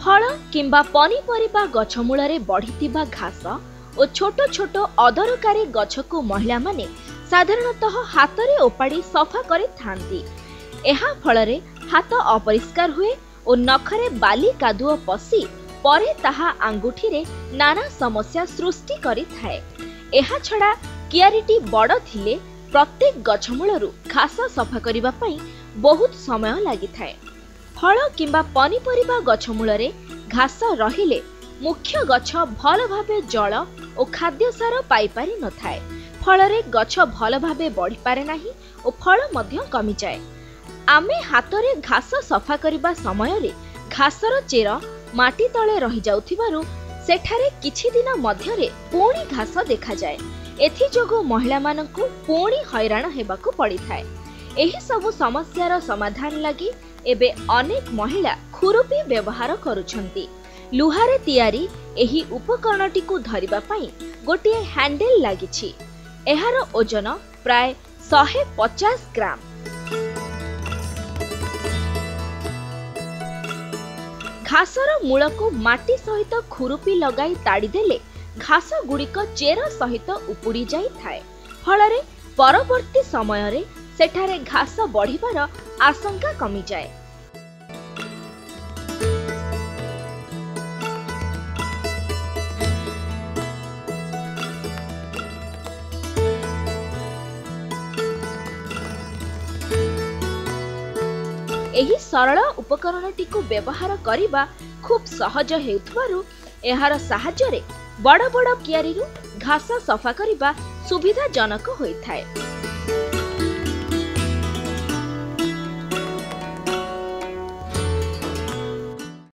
फल किंबा पनीपरिबा गछ मूलरे बढ़िथिबा घास और छोट छोट अदरकारी गछ को महिला माने साधारणतः हाथरे ओपाड़ी सफा करे थांती। एहा फलरे हाथ अपरिष्कार हुए और नखरे बाली कादुओ पसी परे ताहा आंगुठी रे नाना समस्या सृष्टि करि थाए। एहा छड़ा कियारिटी बड़ थिले प्रत्येक गछ मूलरू घास सफा करिबा पई बहुत समय लागि थाए। फल किंबा पनीपरिबा गछ मूलरे घास रहिले मुख्य गछ भल भाबे जल और खाद्य सार पाई पारि न थाए। फलरे गछ भल भाबे बढ़ी पारे नाही और फल मध्य कमी जाए। आमे हाथरे घास सफा करिबा समय रे घासर चेर माटी तळे रही जाउथिबारु सेठारे किछि दिन मध्यरे पुणी घास देखा जाए। एथि जोगु महिला मानकु पुणी हैरान हेबाकु पड़ी थाए। एही सबु समस्यार समाधान लागि एबे अनेक महिला खुरुपी व्यवहार करुछंती। लुहारे तियारी एही उपकरणटी को धरिबा पई गोटिए हैंडल लागिछि। एहार ओजन प्राय 150 ग्राम। घासर मूल को माटी सहित खुरुपी लगाई ताड़ी देले घास गुड़िक चेर सहित उपुड़ी जाई थाए। फलरे परवर्ती समय रे सेठारे घास बढ़िबार आशंका कमी जाए। एही सरल उपकरणटी को व्यवहार करिबा खूब सहज हेउथबारु एहार सहाय्य रे बड़ बड़ कियारीरु घास सफा करिबा सुविधाजनक होइथाए।